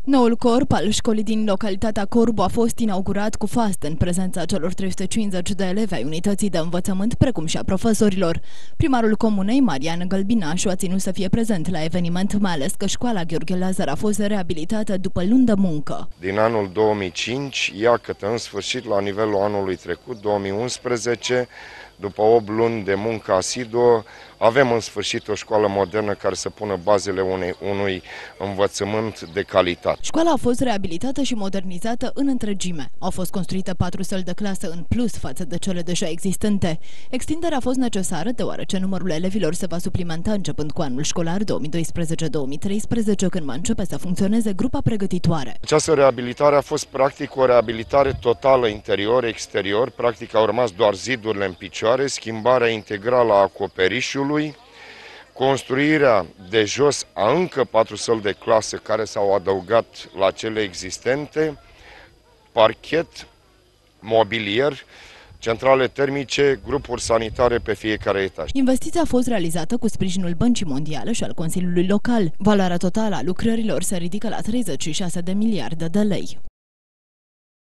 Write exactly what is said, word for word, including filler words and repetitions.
Noul corp al școlii din localitatea Corbu a fost inaugurat cu fast în prezența celor trei sute cincizeci de elevi ai unității de învățământ, precum și a profesorilor. Primarul comunei, Marian Gălbinașu, a ținut să fie prezent la eveniment, mai ales că școala Gheorghe Lazar a fost reabilitată după luni de muncă. Din anul două mii cinci, iată, în sfârșit, la nivelul anului trecut, două mii unsprezece, după opt luni de muncă asiduă, avem în sfârșit o școală modernă care să pună bazele unei, unui învățământ de calitate. Școala a fost reabilitată și modernizată în întregime. Au fost construite patru săli de clasă în plus față de cele deja existente. Extinderea a fost necesară deoarece numărul elevilor se va suplimenta începând cu anul școlar două mii doisprezece două mii treisprezece, când va începe să funcționeze grupa pregătitoare. Această reabilitare a fost practic o reabilitare totală interior-exterior, practic au rămas doar zidurile în picioare, schimbarea integrală a acoperișului, construirea de jos a încă patru săli de clasă care s-au adăugat la cele existente, parchet, mobilier, centrale termice, grupuri sanitare pe fiecare etaj. Investiția a fost realizată cu sprijinul Băncii Mondiale și al Consiliului Local. Valoarea totală a lucrărilor se ridică la treizeci și șase de miliarde de lei.